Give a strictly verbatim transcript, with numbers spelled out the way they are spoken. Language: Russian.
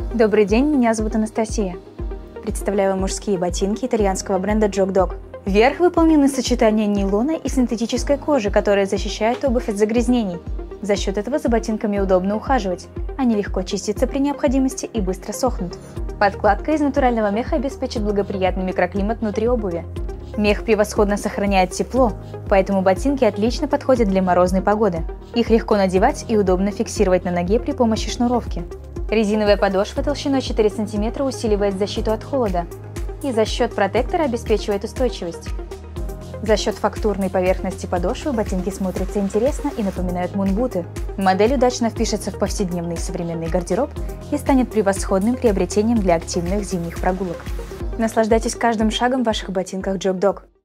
Добрый день, меня зовут Анастасия. Представляю мужские ботинки итальянского бренда Jog Dog. Верх выполнен из сочетания нейлона и синтетической кожи, которая защищает обувь от загрязнений. За счет этого за ботинками удобно ухаживать. Они легко чистятся при необходимости и быстро сохнут. Подкладка из натурального меха обеспечит благоприятный микроклимат внутри обуви. Мех превосходно сохраняет тепло, поэтому ботинки отлично подходят для морозной погоды. Их легко надевать и удобно фиксировать на ноге при помощи шнуровки. Резиновая подошва толщиной четыре сантиметра усиливает защиту от холода и за счет протектора обеспечивает устойчивость. За счет фактурной поверхности подошвы ботинки смотрятся интересно и напоминают мунбуты. Модель удачно впишется в повседневный современный гардероб и станет превосходным приобретением для активных зимних прогулок. Наслаждайтесь каждым шагом в ваших ботинках Jog Dog.